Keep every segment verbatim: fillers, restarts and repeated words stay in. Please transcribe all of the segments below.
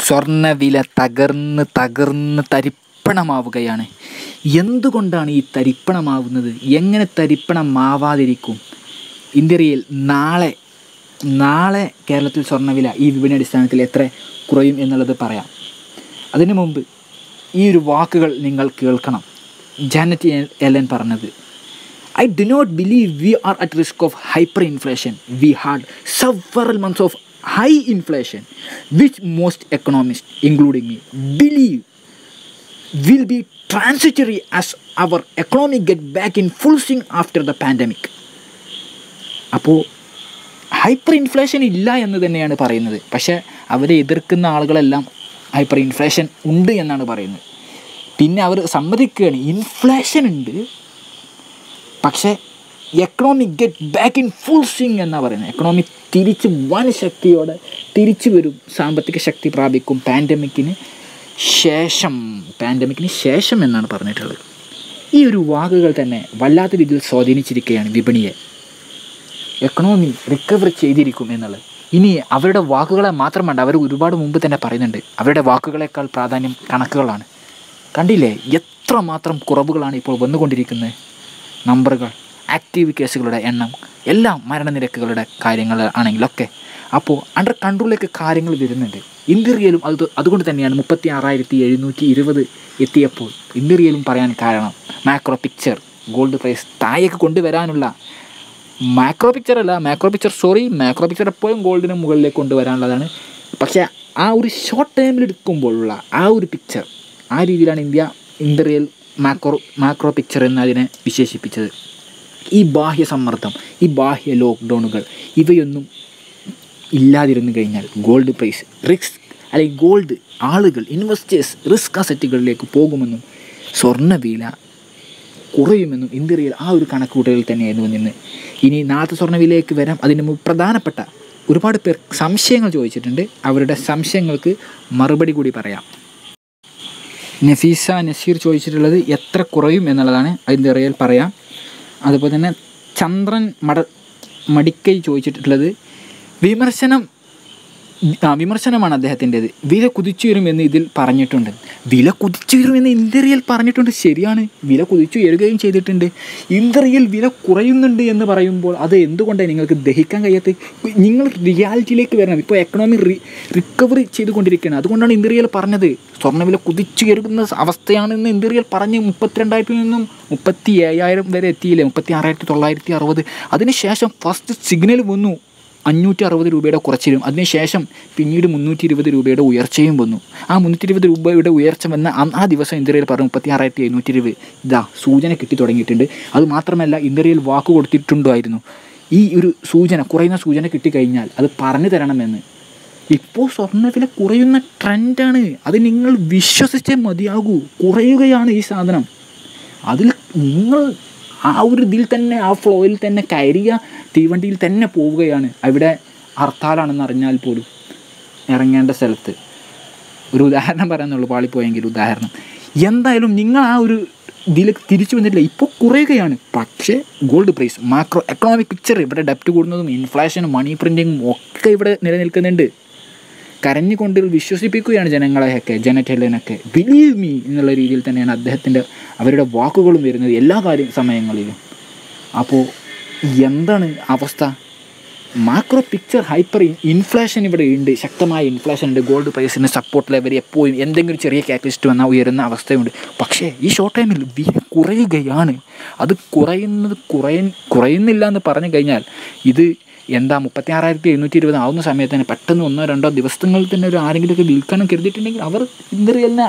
സ്വർണ്ണവില തകർന്ന് തകർന്ന് തരിപ്പണമാവുകയാണ്. എന്തുകൊണ്ടാണ് ഈ തരിപ്പണമാവുന്നത്? എങ്ങനെ തരിപ്പണമാവാതിരിക്കും? ഇന്ത്യയിൽ നാളെ നാളെ കേരളത്തിൽ സ്വർണ്ണവില ഈ വിപണി അടിസ്ഥാനത്തിൽ എത്ര കുറയും എന്നുള്ളത് പറയാം. അതിനു മുമ്പ് ഈ ഒരു വാക്കുകൾ നിങ്ങൾ കേൾക്കണം. ജാനറ്റ് യെല്ലൻ പറഞ്ഞത്, I do not believe we are at risk of hyperinflation. We had several months of high inflation, which most economists, including me, believe will be transitory as our economy get back in full swing after the pandemic. അപ്പോൾ hyper inflation ഇല്ല എന്ന് തന്നെയാണ് പറയുന്നത്. പക്ഷേ അവരെ എതിർക്കുന്ന ആളുകളെല്ലാം hyper inflation ഉണ്ട് എന്നാണ് പറയുന്നത്. പിന്നെ അവർ സമ്മതിക്കുകയാണ് ഇൻഫ്ലേഷൻ ഉണ്ട്, പക്ഷേ economy get back in full swing എന്നാണ് പറയുന്നത്. എക്കണോമി തിരിച്ച് വൻ ശക്തിയോടെ തിരിച്ചു വരും, സാമ്പത്തിക ശക്തി പ്രാപിക്കും പാൻഡമിക്കിന് ശേഷം പാൻഡമിക്കിന് ശേഷം എന്നാണ് പറഞ്ഞിട്ടുള്ളത്. ഈ ഒരു വാക്കുകൾ തന്നെ വല്ലാത്ത രീതിയിൽ സ്വാധീനിച്ചിരിക്കുകയാണ് വിപണിയെ. എക്കണോമി റിക്കവർ ചെയ്തിരിക്കും എന്നുള്ളത്. ഇനി അവരുടെ വാക്കുകളെ മാത്രം വേണ്ട, അവർ ഒരുപാട് മുമ്പ് തന്നെ പറയുന്നുണ്ട് അവരുടെ വാക്കുകളേക്കാൾ പ്രാധാന്യം കണക്കുകളാണ്. കണ്ടില്ലേ എത്രമാത്രം കുറവുകളാണ് ഇപ്പോൾ വന്നുകൊണ്ടിരിക്കുന്നത്. നമ്പറുകൾ, ആക്റ്റീവ് കേസുകളുടെ എണ്ണം, എല്ലാം മരണനിരക്കുകളുടെ കാര്യങ്ങൾ ആണെങ്കിലൊക്കെ അപ്പോൾ അണ്ടർ കൺട്രോളിലേക്ക് കാര്യങ്ങൾ വരുന്നുണ്ട്. ഇന്ത്യയിലും അത് അതുകൊണ്ട് തന്നെയാണ് മുപ്പത്തി ആറായിരത്തി എഴുന്നൂറ്റി ഇരുപത് എത്തിയപ്പോൾ ഇന്ത്യയിലും പറയാൻ കാരണം മാക്രോ പിക്ചർ ഗോൾഡ് പ്രൈസ് താഴേക്ക് കൊണ്ടുവരാനുള്ള മാക്രോ പിക്ചർ അല്ല macro picture sorry macro picture എപ്പോഴും ഗോൾഡിന് മുകളിലേക്ക് കൊണ്ടുവരാനുള്ളതാണ്. പക്ഷേ ആ ഒരു ഷോർട്ട് ടൈമിൽ എടുക്കുമ്പോഴുള്ള ആ ഒരു പിക്ചർ, ആ രീതിയിലാണ് ഇന്ത്യ ഇന്ത്യയിൽ മാക്രോ മാക്രോ പിക്ചർ എന്നതിനെ വിശേഷിപ്പിച്ചത്. ഈ ബാഹ്യ സമ്മർദ്ദം, ഈ ബാഹ്യ ലോക്ക്ഡൗണുകൾ ഇവയൊന്നും ഇല്ലാതിരുന്നു കഴിഞ്ഞാൽ ഗോൾഡ് പ്രൈസ് റിസ്ക് അല്ലെങ്കിൽ ഗോൾഡ് ആളുകൾ ഇൻവെസ്റ്റേഴ്സ് റിസ്ക് അസറ്റുകളിലേക്ക് പോകുമെന്നും സ്വർണ്ണവില കുറയുമെന്നും ഇന്ത്യയിൽ ആ ഒരു കണക്കുകൂട്ടലിൽ തന്നെയായിരുന്നു നിന്ന്. ഇനി നാളത്തെ സ്വർണ്ണവിലയിലേക്ക് വരാം. അതിന് മുമ്പ് പ്രധാനപ്പെട്ട ഒരുപാട് പേർ സംശയങ്ങൾ ചോദിച്ചിട്ടുണ്ട്. അവരുടെ സംശയങ്ങൾക്ക് മറുപടി കൂടി പറയാം. നഫീസ നസീർ ചോദിച്ചിട്ടുള്ളത് എത്ര കുറയും എന്നുള്ളതാണ്. അതിൻ്റെ റിയൽ പറയാം. അതുപോലെ തന്നെ ചന്ദ്രൻ മട മടിക്കൈ ചോദിച്ചിട്ടുള്ളത് വിമർശനം ആ വിമർശനമാണ് അദ്ദേഹത്തിൻ്റേത്. വില കുതിച്ചു വരുമെന്ന് ഇതിൽ പറഞ്ഞിട്ടുണ്ട്. വില കുതിച്ചു വരുമെന്ന് ഇന്ത്യയിൽ പറഞ്ഞിട്ടുണ്ട്, ശരിയാണ്. വില കുതിച്ചു ഉയരുകയും ചെയ്തിട്ടുണ്ട്. ഇന്ത്യയിൽ വില കുറയുന്നുണ്ട് എന്ന് പറയുമ്പോൾ അത് എന്തുകൊണ്ടാണ് നിങ്ങൾക്ക് ദഹിക്കാൻ കഴിയാത്ത? നിങ്ങൾ റിയാലിറ്റിയിലേക്ക് വരണം. ഇപ്പോൾ എക്കണോമി റി റിക്കവറി ചെയ്തുകൊണ്ടിരിക്കുകയാണ്. അതുകൊണ്ടാണ് ഇന്ത്യയിൽ പറഞ്ഞത് സ്വർണ്ണവില കുതിച്ചു കയറുന്ന അവസ്ഥയാണെന്ന് ഇന്ത്യയിൽ പറഞ്ഞ് മുപ്പത്തിരണ്ടായിരത്തിൽ നിന്നും മുപ്പത്തി ഏഴായിരം വരെ എത്തിയില്ലേ, മുപ്പത്തി ആറായിരത്തി തൊള്ളായിരത്തി അറുപത്. അതിനുശേഷം ഫസ്റ്റ് സിഗ്നൽ വന്നു അഞ്ഞൂറ്റി അറുപത് രൂപയുടെ കുറച്ചിലും അതിനുശേഷം പിന്നീട് മുന്നൂറ്റി ഇരുപത് രൂപയുടെ ഉയർച്ചയും വന്നു. ആ മുന്നൂറ്റി ഇരുപത് രൂപയുടെ ഉയർച്ച വന്ന ആ ദിവസം ഇന്ത്യയിൽ പറഞ്ഞു മുപ്പത്തി ആറായിരത്തി എഴുന്നൂറ്റി ഇരുപത് ഇതാ സൂചന കിട്ടി തുടങ്ങിയിട്ടുണ്ട്. അതുമാത്രമല്ല ഇന്ത്യയിൽ വാക്ക് കൊടുത്തിട്ടുണ്ടായിരുന്നു ഈ ഒരു സൂചന കുറയുന്ന സൂചന കിട്ടിക്കഴിഞ്ഞാൽ അത് പറഞ്ഞു തരണമെന്ന്. ഇപ്പോൾ സ്വർണ്ണവില കുറയുന്ന ട്രെൻഡാണ്. അത് നിങ്ങൾ വിശ്വസിച്ചേ മതിയാകൂ. കുറയുകയാണ് ഈ സാധനം. അതിൽ നിങ്ങൾ ആ ഒരു ഇതിൽ തന്നെ ആ ഫ്ലോയിൽ തന്നെ കയറിയ തീവണ്ടിയിൽ തന്നെ പോവുകയാണ്. അവിടെ ഹർത്താലാണെന്ന് അറിഞ്ഞാൽ പോലും ഇറങ്ങേണ്ട സ്ഥലത്ത്. ഒരു ഉദാഹരണം പറയാനുള്ളൂ, പാളിപ്പോയെങ്കിൽ ഉദാഹരണം. എന്തായാലും നിങ്ങൾ ആ ഒരു ഇതിലേക്ക് തിരിച്ചു വന്നിട്ടില്ല. ഇപ്പോൾ കുറയുകയാണ്. പക്ഷേ gold price macro economic picture ഇവിടെ ഡെപ്റ്റ് കൂടുന്നതും ഇൻഫ്ലേഷനും മണി പ്രിൻറ്റിങ്ങും ഒക്കെ ഇവിടെ നിലനിൽക്കുന്നുണ്ട്. കരഞ്ഞുകൊണ്ട് വിശ്വസിപ്പിക്കുകയാണ് ജനങ്ങളെയൊക്കെ, ജാനറ്റ് യെല്ലനൊക്കെ. ബിലീവ് മീ എന്നുള്ള രീതിയിൽ തന്നെയാണ് അദ്ദേഹത്തിൻ്റെ അവരുടെ വാക്കുകളും വരുന്നത് എല്ലാ കാര്യ സമയങ്ങളിലും. അപ്പോൾ എന്താണ് അവസ്ഥ? മാക്രോ പിക്ചർ ഹൈപ്പർ ഇൻഫ്ലേഷൻ ഇവിടെ ഉണ്ട്, ശക്തമായ ഇൻഫ്ലേഷൻ ഉണ്ട്. ഗോൾഡ് പ്രൈസിന് സപ്പോർട്ട് ലെവൽ എപ്പോഴും എന്തെങ്കിലും ചെറിയ കാറ്റലിസ്റ്റ് വന്നാൽ ഉയരുന്ന അവസ്ഥയുണ്ട്. പക്ഷേ ഈ ഷോർട്ട് ടൈമിൽ വില കുറയുകയാണ്. അത് കുറയുന്നത് കുറയ കുറയുന്നില്ല എന്ന് പറഞ്ഞു കഴിഞ്ഞാൽ ഇത് എന്താ മുപ്പത്തി ആറായിരത്തി എഴുന്നൂറ്റി ഇരുപത് ആവുന്ന സമയത്ത് തന്നെ പെട്ടെന്ന് ഒന്നോ രണ്ടോ ദിവസങ്ങളിൽ തന്നെ ഒരു ആരെങ്കിലുമൊക്കെ വിൽക്കണം കരുതിയിട്ടുണ്ടെങ്കിൽ അവർ ഇന്ത്യയിൽ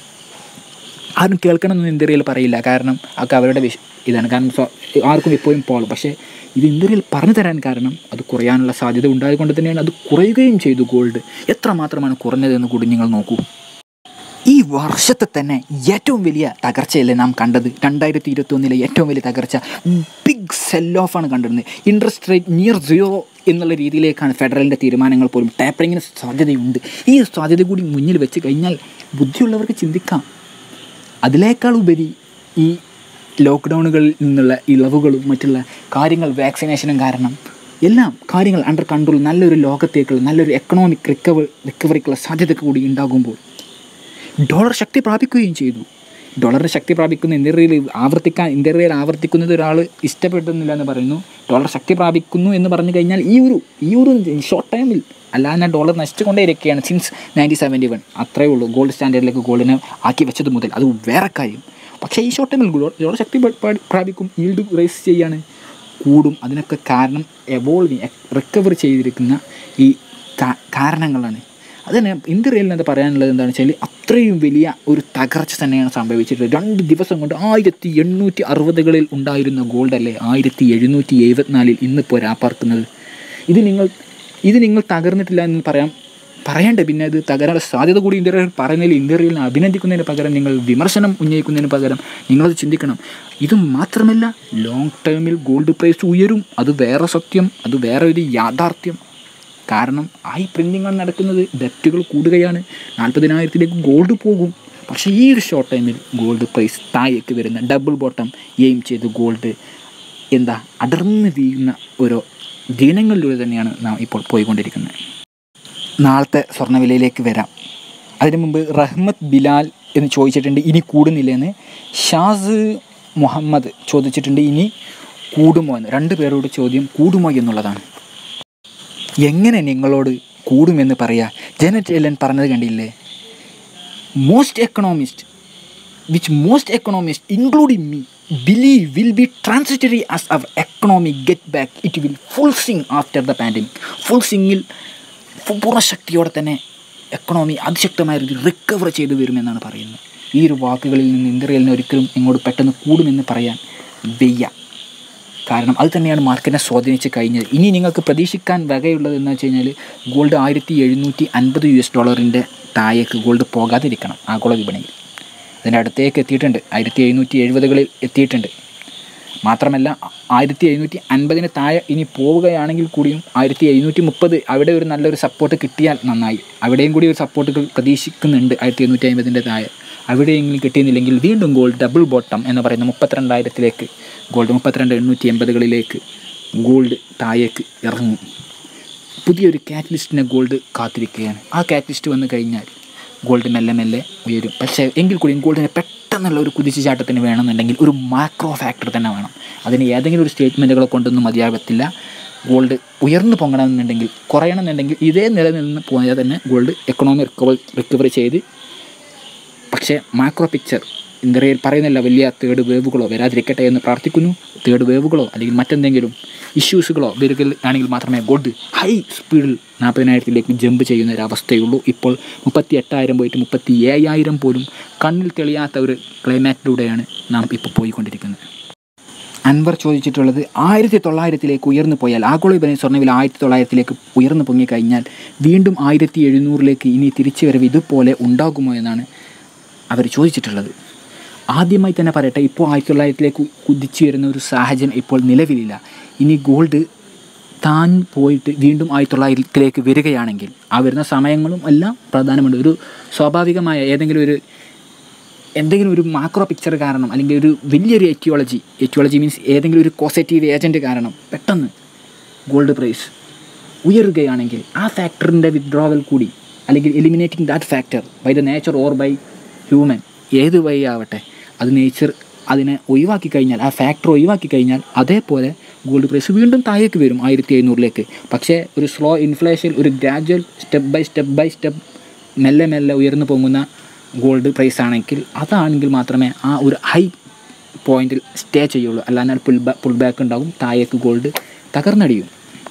ആരും കേൾക്കണമെന്ന് ഇന്ത്യയിൽ പറയില്ല. കാരണം ഒക്കെ അവരുടെ വിഷ ഇതാണ്. കാരണം ആർക്കും എപ്പോഴും പോളും. പക്ഷേ ഇത് ഇന്ത്യയിൽ പറഞ്ഞു തരാൻ കാരണം അത് കുറയാനുള്ള സാധ്യത ഉണ്ടായതുകൊണ്ട് തന്നെയാണ് അത് കുറയുകയും ചെയ്തു. ഗോൾഡ് എത്രമാത്രമാണ് കുറഞ്ഞതെന്ന് കൂടി നിങ്ങൾ നോക്കൂ. ഈ വർഷത്തെ തന്നെ ഏറ്റവും വലിയ തകർച്ചയല്ലേ നാം കണ്ടത്? രണ്ടായിരത്തി ഇരുപത്തി ഒന്നിലെ ഏറ്റവും വലിയ തകർച്ച, ബിഗ് സെൽ ഓഫാണ് കണ്ടിരുന്നത്. ഇൻട്രസ്റ്റ് റേറ്റ് നിയർ സീറോ എന്നുള്ള രീതിയിലേക്കാണ് ഫെഡറലിൻ്റെ തീരുമാനങ്ങൾ പോലും. ടാപ്പറിങ്ങിന് സാധ്യതയുണ്ട്. ഈ സാധ്യത കൂടി മുന്നിൽ വെച്ച് കഴിഞ്ഞാൽ ബുദ്ധിയുള്ളവർക്ക് ചിന്തിക്കാം. അതിനേക്കാൾ ഉപരി ഈ ലോക്ക്ഡൗണുകളിൽ നിന്നുള്ള ഇളവുകളും മറ്റുള്ള കാര്യങ്ങൾ വാക്സിനേഷനും കാരണം എല്ലാം കാര്യങ്ങൾ അണ്ടർ കൺട്രോൾ, നല്ലൊരു ലോകത്തേക്കുള്ള നല്ലൊരു എക്കണോമിക് റിക്കവർ റിക്കവറിക്കുള്ള സാധ്യത കൂടി ഉണ്ടാകുമ്പോൾ ഡോളർ ശക്തി പ്രാപിക്കുകയും ചെയ്തു. ഡോളറിന് ശക്തി പ്രാപിക്കുന്ന ഇന്ത്യയിൽ ആവർത്തിക്കാൻ ഇന്ത്യയിൽ ആവർത്തിക്കുന്നത് ഒരാൾ ഇഷ്ടപ്പെടുന്നില്ല എന്ന് പറയുന്നു. ഡോളർ ശക്തി പ്രാപിക്കുന്നു എന്ന് പറഞ്ഞു കഴിഞ്ഞാൽ ഈ ഒരു ഈ ഒരു ഷോർട്ട് ടൈമിൽ, അല്ലാതെ ഞാൻ ഡോളർ നശിച്ചുകൊണ്ടേ ഇരിക്കുകയാണ് സിൻസ് നയൻറ്റീൻ സെവൻറ്റി വൺ അത്രയേ ഉള്ളൂ. ഗോൾഡ് സ്റ്റാൻഡേർഡിലേക്ക് ഗോൾഡിനെ ആക്കി വെച്ചത് മുതൽ അത് വേറെ കാര്യം. പക്ഷേ ഈ ഷോർട്ട് ടൈമിൽ ഡോളർ ശക്തി പ്രാപിക്കും, ഈൽഡ് റൈസ് ചെയ്യാണ്, കൂടും. അതിനൊക്കെ കാരണം എവോൾവിങ് റിക്കവർ ചെയ്തിരിക്കുന്ന ഈ കാരണങ്ങളാണ്. അതുതന്നെ ഇന്ത്യ റിയലിനത് പറയാനുള്ളത് എന്താണെന്ന് വെച്ചാൽ അത്രയും വലിയ ഒരു തകർച്ച തന്നെയാണ് സംഭവിച്ചിട്ടുള്ളത്. രണ്ട് ദിവസം കൊണ്ട് ആയിരത്തി എണ്ണൂറ്റി അറുപതുകളിൽ ഉണ്ടായിരുന്ന ഗോൾഡല്ലേ ആയിരത്തി എഴുന്നൂറ്റി എഴുപത്തിനാലിൽ ഇന്നിപ്പോൾ രാപ്പാർക്കുന്നത്. ഇത് നിങ്ങൾ ഇത് നിങ്ങൾ തകർന്നിട്ടില്ല എന്ന് പറയാം പറയണ്ടേ? പിന്നെ അത് തകരാനുള്ള സാധ്യത കൂടി ഇന്ത്യ റിയൽ പറയുന്നതിൽ ഇന്ത്യ റിയലിനെ അഭിനന്ദിക്കുന്നതിന് പകരം നിങ്ങൾ വിമർശനം ഉന്നയിക്കുന്നതിന് പകരം നിങ്ങളത് ചിന്തിക്കണം. ഇത് മാത്രമല്ല, ലോങ് ടേമിൽ ഗോൾഡ് പ്രൈസ് ഉയരും. അത് വേറെ സത്യം, അത് വേറെ ഒരു യാഥാർത്ഥ്യം. കാരണം ഹൈ പ്രിൻറ്റിങ്ങാണ് നടക്കുന്നത്, ഡെപ്റ്റുകൾ കൂടുകയാണ്, നാൽപ്പതിനായിരത്തിലേക്ക് ഗോൾഡ് പോകും. പക്ഷേ ഈ ഒരു ഷോർട്ട് ടൈമിൽ ഗോൾഡ് പ്രൈസ് താഴേക്ക് വരുന്ന ഡബിൾ ബോട്ടം എയിം ചെയ്ത് ഗോൾഡ് എന്താ അടർന്ന് വീഴുന്ന ഓരോ ദിനങ്ങളിലൂടെ തന്നെയാണ് നാം ഇപ്പോൾ പോയിക്കൊണ്ടിരിക്കുന്നത്. നാളത്തെ സ്വർണ്ണവിലയിലേക്ക് വരാം. അതിനു മുമ്പ് റഹ്മത്ത് ബിലാൽ എന്ന് ചോദിച്ചിട്ടുണ്ട് ഇനി കൂടുന്നില്ലെന്ന്. ഷാസ് മുഹമ്മദ് ചോദിച്ചിട്ടുണ്ട് ഇനി കൂടുമോ എന്ന്. രണ്ട് പേരോട് ചോദ്യം കൂടുമോ എന്നുള്ളതാണ്. എങ്ങനെ നിങ്ങളോട് കൂടുമെന്ന് പറയാ? ജനറ്റ് എല്ലൻ പറഞ്ഞത് കണ്ടില്ലേ? Most economist which most economist including me believe will be transitory as our economy get back. It will full swing after the pandemic. full swingil പൂർണ്ണ ശക്തിയോടെ തന്നെ എക്കണോമി അതിശക്തമായ രീതിയിൽ റിക്കവർ ചെയ്തു വരുമെന്നാണ് പറയുന്നത്. ഈ ഒരു വാക്കുകളിൽ നിന്ന് ഇന്ത്യ റിയലിനെ ഒരിക്കലും ഇങ്ങോട്ട് പെട്ടെന്ന് കൂടുമെന്ന് പറയാൻ വയ്യ. കാരണം അത് തന്നെയാണ് മാർക്കറ്റിനെ സ്വാധീനിച്ച് കഴിഞ്ഞത്. ഇനി നിങ്ങൾക്ക് പ്രതീക്ഷിക്കാൻ വകയുള്ളത് എന്ന് വെച്ച് കഴിഞ്ഞാൽ ഗോൾഡ് ആയിരത്തി എഴുന്നൂറ്റി അൻപത് യു എസ് ഡോളറിൻ്റെ താഴേക്ക് ഗോൾഡ് പോകാതിരിക്കണം ആഗോള വിപണിയിൽ. അതിൻ്റെ അടുത്തേക്ക് എത്തിയിട്ടുണ്ട്, ആയിരത്തി എഴുന്നൂറ്റി എഴുപതുകളിൽ എത്തിയിട്ടുണ്ട്. മാത്രമല്ല ആയിരത്തി എഴുന്നൂറ്റി അൻപതിന് താഴെ ഇനി പോവുകയാണെങ്കിൽ കൂടിയും ആയിരത്തി എഴുന്നൂറ്റി മുപ്പത് അവിടെ ഒരു നല്ലൊരു സപ്പോർട്ട് കിട്ടിയാൽ നന്നായി. അവിടെയും കൂടി ഒരു സപ്പോർട്ടുകൾ പ്രതീക്ഷിക്കുന്നുണ്ട്. ആയിരത്തി എഴുന്നൂറ്റി അമ്പതിൻ്റെ താഴെ അവിടെയെങ്കിലും കിട്ടിയെന്നില്ലെങ്കിൽ വീണ്ടും ഗോൾഡ് ഡബിൾ ബോട്ടം എന്ന് പറയുന്ന മുപ്പത്തിരണ്ടായിരത്തിലേക്ക് ഗോൾഡ് മുപ്പത്തിരണ്ട് എണ്ണൂറ്റി എൺപതുകളിലേക്ക് ഗോൾഡ് താഴേക്ക് ഇറങ്ങും. പുതിയൊരു കാറ്റലിസ്റ്റിനെ ഗോൾഡ് കാത്തിരിക്കുകയാണ്. ആ കാറ്റലിസ്റ്റ് വന്നു കഴിഞ്ഞാൽ ഗോൾഡ് മെല്ലെ മെല്ലെ ഉയരും. പക്ഷേ എങ്കിൽ കൂടിയും ഗോൾഡിന് പെട്ടെന്നുള്ള ഒരു കുതിച്ചുചാട്ടത്തിന് വേണമെന്നുണ്ടെങ്കിൽ ഒരു മാക്രോ ഫാക്ടർ തന്നെ വേണം. അതിന് ഏതെങ്കിലും ഒരു സ്റ്റേറ്റ്മെൻറ്റുകളെ കൊണ്ടൊന്നും മതിയാകത്തില്ല. ഗോൾഡ് ഉയർന്നു പൊങ്ങണമെന്നുണ്ടെങ്കിൽ കുറയണമെന്നുണ്ടെങ്കിൽ ഇതേ നിലനിന്ന് പോയാൽ തന്നെ ഗോൾഡ് എക്കണോമി റിക്കവർ റിക്കവറി ചെയ്ത്, പക്ഷേ മാക്രോ പിക്ചർ ഇന്ത്യയിൽ പറയുന്നില്ല വലിയ തേർഡ് വേവുകളോ വരാതിരിക്കട്ടെ എന്ന് പ്രാർത്ഥിക്കുന്നു. തേർഡ് വേവുകളോ അല്ലെങ്കിൽ മറ്റെന്തെങ്കിലും ഇഷ്യൂസുകളോ വരികയാണെങ്കിൽ മാത്രമേ ഗോൾഡ് ഹൈ സ്പീഡിൽ നാൽപ്പതിനായിരത്തിലേക്ക് ജമ്പ് ചെയ്യുന്ന ഒരവസ്ഥയുള്ളൂ. ഇപ്പോൾ മുപ്പത്തി എട്ടായിരം പോയിട്ട് മുപ്പത്തി ഏഴായിരം പോലും കണ്ണിൽ തെളിയാത്ത ഒരു ക്ലൈമാറ്റിലൂടെയാണ് നാം ഇപ്പോൾ പോയിക്കൊണ്ടിരിക്കുന്നത്. അൻവർ ചോദിച്ചിട്ടുള്ളത് ആയിരത്തി തൊള്ളായിരത്തിലേക്ക് ഉയർന്നു പോയാൽ ആഗോള വിപണി സ്വർണ്ണവില ആയിരത്തി തൊള്ളായിരത്തിലേക്ക് ഉയർന്നു പൊങ്ങിക്കഴിഞ്ഞാൽ വീണ്ടും ആയിരത്തി എഴുന്നൂറിലേക്ക് ഇനി തിരിച്ചു വരവ് ഇതുപോലെ ഉണ്ടാകുമോ എന്നാണ് അവർ ചോദിച്ചിട്ടുള്ളത്. ആദ്യമായി തന്നെ പറയട്ടെ, ഇപ്പോൾ ആയിരത്തി തൊള്ളായിരത്തിലേക്ക് കുതിച്ചു വരുന്ന ഒരു സാഹചര്യം ഇപ്പോൾ നിലവിലില്ല. ഇനി ഗോൾഡ് താൻ പോയിട്ട് വീണ്ടും ആയിരത്തി തൊള്ളായിരത്തിലേക്ക് വരികയാണെങ്കിൽ ആ വരുന്ന സമയങ്ങളും എല്ലാം പ്രധാനമുണ്ട്. ഒരു സ്വാഭാവികമായ ഏതെങ്കിലും ഒരു എന്തെങ്കിലും ഒരു മാക്രോ പിക്ചർ കാരണം അല്ലെങ്കിൽ ഒരു വലിയൊരു എറ്റിയോളജി എറ്റിയോളജി മീൻസ് ഏതെങ്കിലും ഒരു കോസറ്റീവ് ഏജൻറ്റ് കാരണം പെട്ടെന്ന് ഗോൾഡ് പ്രൈസ് ഉയരുകയാണെങ്കിൽ ആ ഫാക്ടറിൻ്റെ വിത്ഡ്രോവൽ കൂടി അല്ലെങ്കിൽ eliminating that factor by the nature or by human ഏത് വഴി ആവട്ടെ അത് നേച്ചർ അതിനെ ഒഴിവാക്കി കഴിഞ്ഞാൽ ആ ഫാക്ടർ ഒഴിവാക്കി കഴിഞ്ഞാൽ അതേപോലെ ഗോൾഡ് പ്രൈസ് വീണ്ടും താഴേക്ക് വരും ആയിരത്തി എഴുന്നൂറിലേക്ക്. പക്ഷേ ഒരു സ്ലോ ഇൻഫ്ലേഷൻ, ഒരു gradual step by step by step മെല്ലെ മെല്ലെ ഉയർന്നു പോകുന്ന ഗോൾഡ് പ്രൈസ് ആണെങ്കിൽ അതാണെങ്കിൽ മാത്രമേ ആ ഒരു ഹൈ പോയിന്റിൽ സ്റ്റേ ചെയ്യുള്ളൂ. അല്ലാതെ പുൾ ബാ പുൾ ബാക്ക് ഉണ്ടാകും, താഴേക്ക് ഗോൾഡ് തകർന്നടിയും.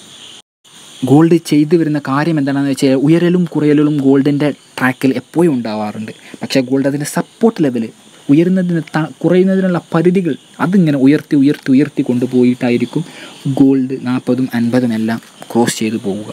ഗോൾഡ് ചെയ്തു വരുന്ന കാര്യം എന്താണെന്ന് വെച്ചാൽ ഉയരലും കുറയലും ഗോൾഡിൻ്റെ ട്രാക്കിൽ എപ്പോഴും ഉണ്ടാവാറുണ്ട്. പക്ഷേ ഗോൾഡ് അതിൻ്റെ സപ്പോർട്ട് ലെവൽ ഉയരുന്നതിന് ത കുറയുന്നതിനുള്ള പരിധികൾ അതിങ്ങനെ ഉയർത്തി ഉയർത്തി ഉയർത്തി കൊണ്ടുപോയിട്ടായിരിക്കും ഗോൾഡ് നാൽപ്പതും അൻപതും എല്ലാം ക്രോസ് ചെയ്തു പോവുക.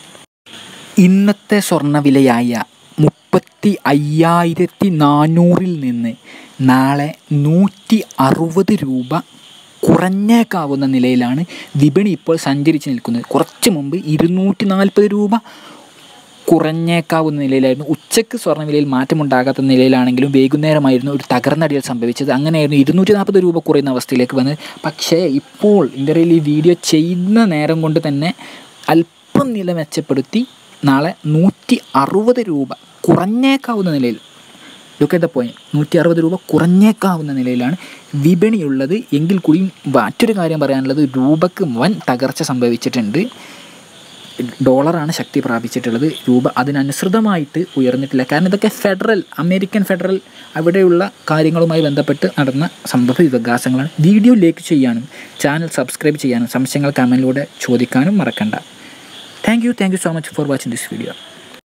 ഇന്നത്തെ സ്വർണ്ണവിലയായ മുപ്പത്തി അയ്യായിരത്തി നാനൂറിൽ നിന്ന് നാളെ നൂറ്റി അറുപത് രൂപ കുറഞ്ഞേക്കാവുന്ന നിലയിലാണ് വിപണി ഇപ്പോൾ സഞ്ചരിച്ച് നിൽക്കുന്നത്. കുറച്ച് മുമ്പ് ഇരുന്നൂറ്റി നാൽപ്പത് രൂപ കുറഞ്ഞേക്കാവുന്ന നിലയിലായിരുന്നു. ഉച്ചയ്ക്ക് സ്വർണ്ണവിലയിൽ മാറ്റമുണ്ടാകാത്ത നിലയിലാണെങ്കിലും വൈകുന്നേരമായിരുന്നു ഒരു തകർന്നടിയൽ സംഭവിച്ചത്. അങ്ങനെയായിരുന്നു ഇരുന്നൂറ്റി നാൽപ്പത് രൂപ കുറയുന്ന അവസ്ഥയിലേക്ക് വന്നത്. പക്ഷേ ഇപ്പോൾ ഇന്ത്യയിൽ ഈ വീഡിയോ ചെയ്യുന്ന നേരം കൊണ്ട് തന്നെ അല്പം നില മെച്ചപ്പെടുത്തി നാളെ നൂറ്റി അറുപത് രൂപ കുറഞ്ഞേക്കാവുന്ന നിലയിൽ, ലുക്ക് അറ്റ് ദ പോയിന്റ്, നൂറ്റി അറുപത് രൂപ കുറഞ്ഞേക്കാവുന്ന നിലയിലാണ് വിപണിയുള്ളത്. എങ്കിൽ കൂടിയും മറ്റൊരു കാര്യം പറയാനുള്ളത്, രൂപക്ക് വൻ തകർച്ച സംഭവിച്ചിട്ടുണ്ട്. ഡോളറാണ് ശക്തി പ്രാപിച്ചിട്ടുള്ളത്, രൂപ അതിനനുസൃതമായിട്ട് ഉയർന്നിട്ടില്ല. കാരണം ഇതൊക്കെ ഫെഡറൽ അമേരിക്കൻ ഫെഡറൽ അവിടെയുള്ള കാര്യങ്ങളുമായി ബന്ധപ്പെട്ട് നടന്ന സംഭവ വികാസങ്ങളാണ്. വീഡിയോ ലൈക്ക് ചെയ്യാനും ചാനൽ സബ്സ്ക്രൈബ് ചെയ്യാനും സംശയങ്ങൾ കമൻറ്റിലൂടെ ചോദിക്കാനും മറക്കണ്ട. Thank you thank you so much for watching this video.